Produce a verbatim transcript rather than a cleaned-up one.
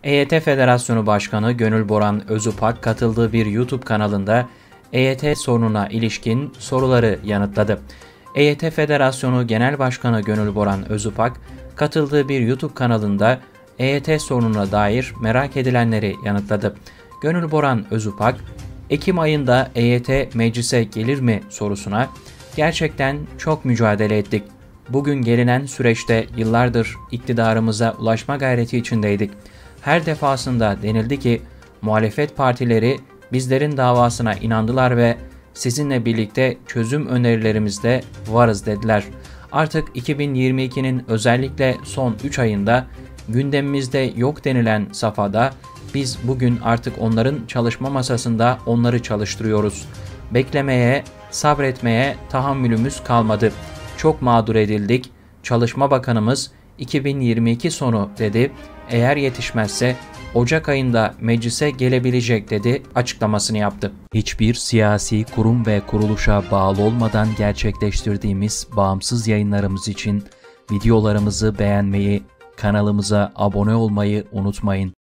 E Y T Federasyonu Başkanı Gönül Boran Özupag katıldığı bir YouTube kanalında E Y T sorununa ilişkin soruları yanıtladı. E Y T Federasyonu Genel Başkanı Gönül Boran Özupag katıldığı bir YouTube kanalında E Y T sorununa dair merak edilenleri yanıtladı. Gönül Boran Özupag, Ekim ayında E Y T meclise gelir mi sorusuna, "Gerçekten çok mücadele ettik. Bugün gelinen süreçte yıllardır iktidarımıza ulaşma gayreti içindeydik. Her defasında denildi ki muhalefet partileri bizlerin davasına inandılar ve sizinle birlikte çözüm önerilerimizde varız dediler. Artık iki bin yirmi ikinin özellikle son üç ayında gündemimizde yok denilen safhada biz bugün artık onların çalışma masasında onları çalıştırıyoruz. Beklemeye, sabretmeye tahammülümüz kalmadı. Çok mağdur edildik. Çalışma Bakanımız iki bin yirmi iki sonu dedi. Eğer yetişmezse Ocak ayında meclise gelebilecek dedi açıklamasını yaptı. Hiçbir siyasi kurum ve kuruluşa bağlı olmadan gerçekleştirdiğimiz bağımsız yayınlarımız için videolarımızı beğenmeyi, kanalımıza abone olmayı unutmayın.